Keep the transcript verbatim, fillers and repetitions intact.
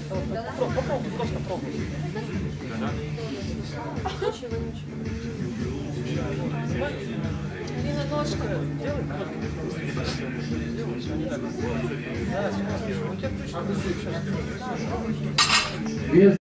Попробуй, попробуй, просто пробуй. Ничего, ничего. Лина, ножка. Делай. Да, у тебя точно.